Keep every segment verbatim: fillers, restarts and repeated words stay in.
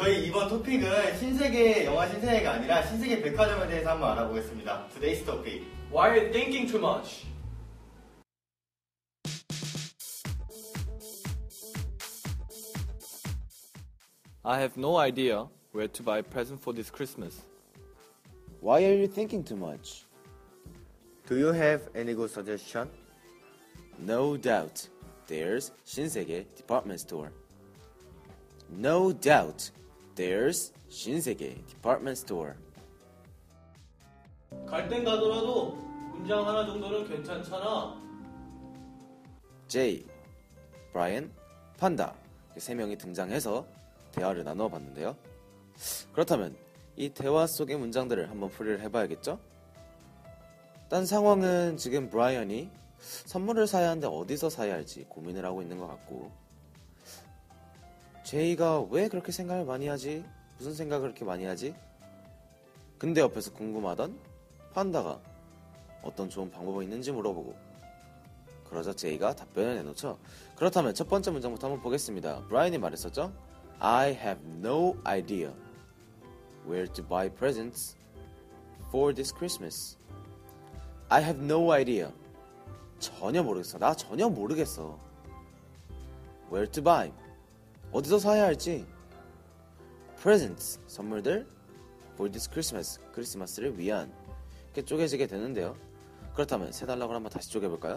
저희 이번 토픽은 신세계 영화 신세계가 아니라 신세계 백화점에 대해서 한번 알아보겠습니다. Today's topic. Why are you thinking too much? I have no idea where to buy a present for this Christmas. Why are you thinking too much? Do you have any good suggestion? No doubt, there's 신세계 department store. No doubt, there's 신세계 department store. 갈 땐 가더라도 문장 하나 정도는 괜찮잖아. Jay, Brian, 판다 세 명이 등장해서 대화를 나누어 봤는데요. 그렇다면 이 대화 속의 문장들을 한번 풀이를 해봐야겠죠? 딴 상황은 지금 브라이언이 선물을 사야 하는데 어디서 사야 할지 고민을 하고 있는 것 같고, 제이가 왜 그렇게 생각을 많이 하지? 무슨 생각을 그렇게 많이 하지? 근데 옆에서 궁금하던 판다가 어떤 좋은 방법이 있는지 물어보고, 그러자 제이가 답변을 내놓죠. 그렇다면 첫 번째 문장부터 한번 보겠습니다. 브라이언이 말했었죠? I have no idea where to buy presents for this Christmas. I have no idea. 전혀 모르겠어. 나 전혀 모르겠어. Where to buy. 어디서 사야 할지. Presents. 선물들. For this Christmas. 크리스마스를 위한. 이렇게 쪼개지게 되는데요. 그렇다면 세 단락을 한번 다시 쪼개볼까요?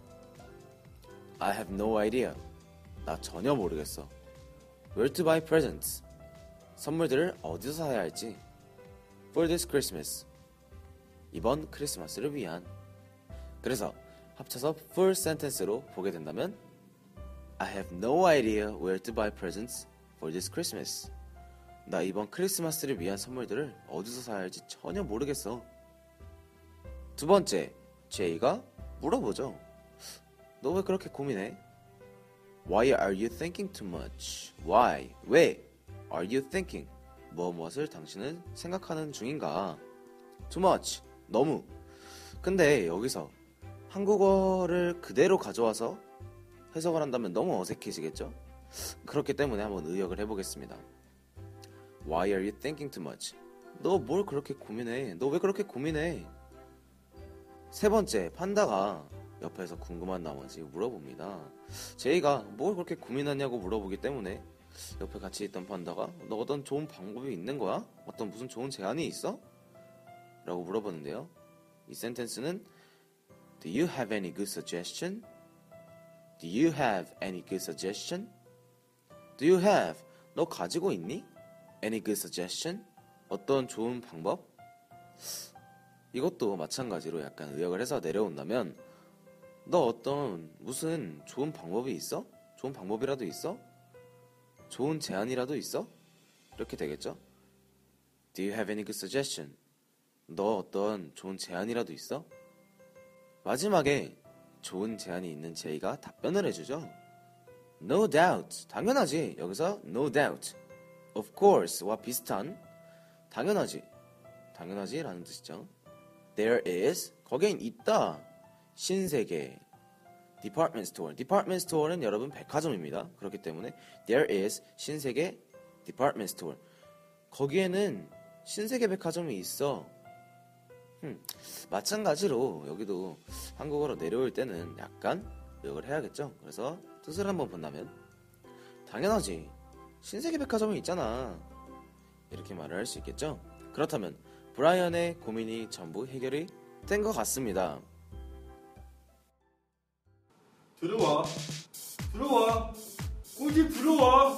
I have no idea. 나 전혀 모르겠어. Where to buy presents. 선물들을 어디서 사야 할지. For this Christmas. 이번 크리스마스를 위한. 그래서 합쳐서 full sentence로 보게 된다면 I have no idea where to buy presents for this Christmas. 나 이번 크리스마스를 위한 선물들을 어디서 사야 할지 전혀 모르겠어. 두 번째, 제이가 물어보죠. 너 왜 그렇게 고민해? Why are you thinking too much? Why? 왜? Are you thinking? 뭐 무엇을 당신은 생각하는 중인가? Too much. 너무. 근데 여기서 한국어를 그대로 가져와서 해석을 한다면 너무 어색해지겠죠? 그렇기 때문에 한번 의역을 해보겠습니다. Why are you thinking too much? 너 뭘 그렇게 고민해? 너 왜 그렇게 고민해? 세 번째, 판다가 옆에서 궁금한 나머지 물어봅니다. 제이가 뭘 그렇게 고민하냐고 물어보기 때문에 옆에 같이 있던 판다가 너 어떤 좋은 방법이 있는 거야? 어떤 무슨 좋은 제안이 있어? 라고 물어보는데요. 이 센텐스는 Do you have any good suggestion? Do you have any good suggestion? Do you have? 너 가지고 있니? Any good suggestion? 어떤 좋은 방법? 이것도 마찬가지로 약간 의역을 해서 내려온다면 너 어떤 무슨 좋은 방법이 있어? 좋은 방법이라도 있어? 좋은 제안이라도 있어? 이렇게 되겠죠? Do you have any good suggestion? 너 어떤 좋은 제안이라도 있어? 마지막에 좋은 제안이 있는 제이가 답변을 해주죠. No doubt. 당연하지. 여기서 no doubt. Of course와 비슷한 당연하지. 당연하지 라는 뜻이죠. There is. 거기엔 있다. 신세계. Department store. Department store는 여러분 백화점입니다. 그렇기 때문에 There is 신세계 Department store. 거기에는 신세계 백화점이 있어. 음, 마찬가지로 여기도 한국어로 내려올 때는 약간 의역을 해야겠죠. 그래서 뜻을 한번 본다면 당연하지. 신세계 백화점이 있잖아. 이렇게 말을 할 수 있겠죠. 그렇다면 브라이언의 고민이 전부 해결이 된 것 같습니다. 들어와. 들어와. 꿀팁 들어와.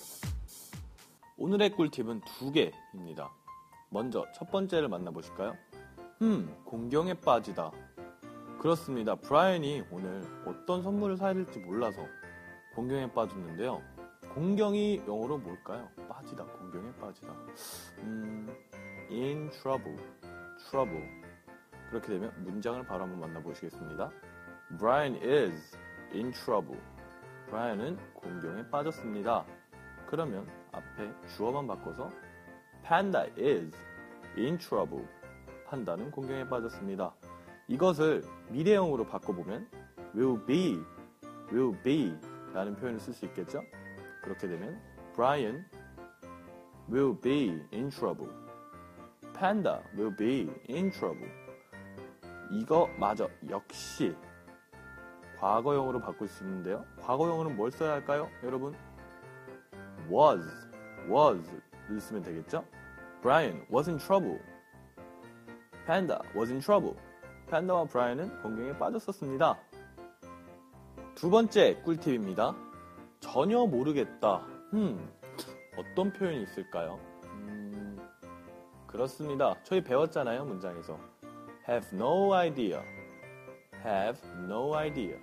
오늘의 꿀팁은 두 개입니다. 먼저 첫 번째를 만나보실까요? 음, 공경에 빠지다. 그렇습니다. 브라이언이 오늘 어떤 선물을 사야 될지 몰라서 공경에 빠졌는데요. 공경이 영어로 뭘까요? 빠지다, 공경에 빠지다. 음, in trouble, trouble. 그렇게 되면 문장을 바로 한번 만나보시겠습니다. Brian is in trouble. 브라이언은 공경에 빠졌습니다. 그러면 앞에 주어만 바꿔서 Panda is in trouble. 판다는 공경에 빠졌습니다. 이것을 미래형으로 바꿔보면 will be, will be 라는 표현을 쓸 수 있겠죠? 그렇게 되면 Brian will be in trouble. Panda will be in trouble. 이거 맞아. 역시 과거형으로 바꿀 수 있는데요. 과거형으로는 뭘 써야 할까요, 여러분? was, was를 쓰면 되겠죠? Brian was in trouble. Panda was in trouble. 팬다와 브라이언은 공경에 빠졌었습니다. 두 번째 꿀팁입니다. 전혀 모르겠다. 음, 어떤 표현이 있을까요? 음, 그렇습니다. 저희 배웠잖아요, 문장에서. have no idea. have no idea.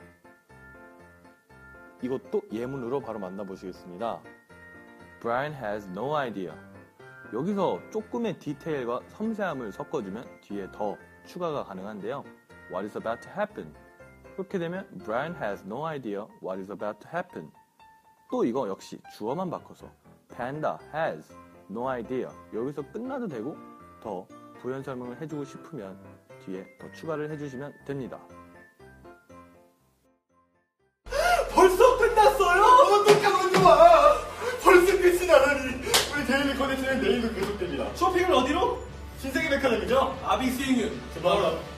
이것도 예문으로 바로 만나보시겠습니다. Brian has no idea. 여기서 조금의 디테일과 섬세함을 섞어주면 뒤에 더 추가가 가능한데요. What is about to happen? 그렇게 되면 Brian has no idea what is about to happen. 또 이거 역시 주어만 바꿔서 Panda has no idea. 여기서 끝나도 되고 더 부연 설명을 해주고 싶으면 뒤에 더 추가를 해주시면 됩니다. 벌써 끝났어요? 어떻게 하면 좋아? 벌써 끝이 나다니. 우리 데일리 컨텐츠는 내일도 계속됩니다. 쇼핑을 어디로? 신세계 백화점이죠? 아비스잉은 tomorrow.